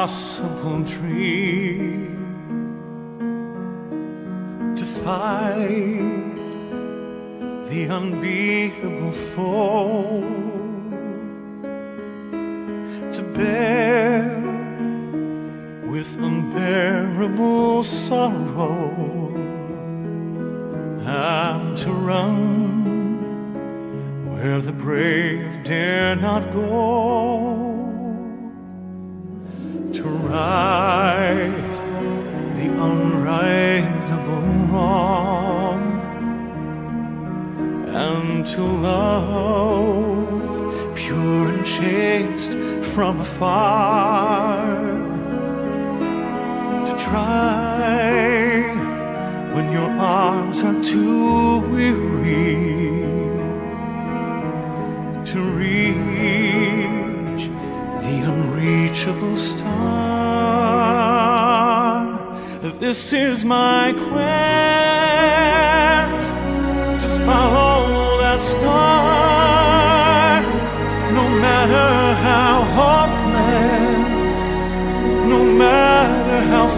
impossible dream, to fight the unbeatable foe, to bear with unbearable sorrow, and to run where the brave dare not go, to right the unrightable wrong, and to love pure and chaste from afar, to try when your arms are too weary, to reach the unreachable star. This is my quest, to follow that star, no matter how hopeless, no matter how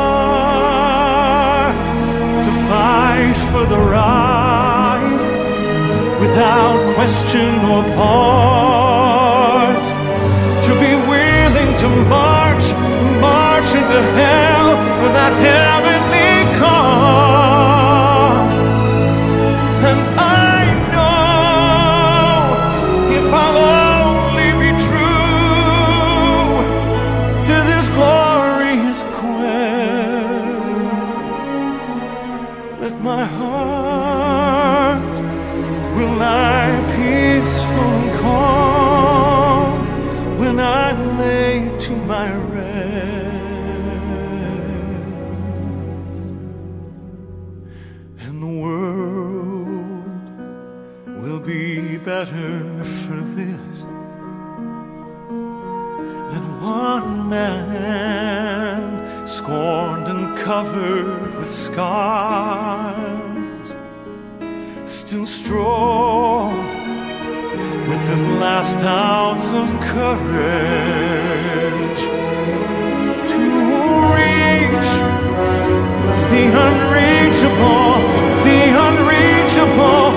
far, to fight for the right without question or pause, to be willing to march into hell for that heavenly cause. And I know if I'll only be true to this glorious quest, that my heart will lie peaceful and calm when I lay to my rest, and the world will be better for this than one man scorned and covered with scars, still strong with his last ounce of courage to reach the unreachable, the unreachable.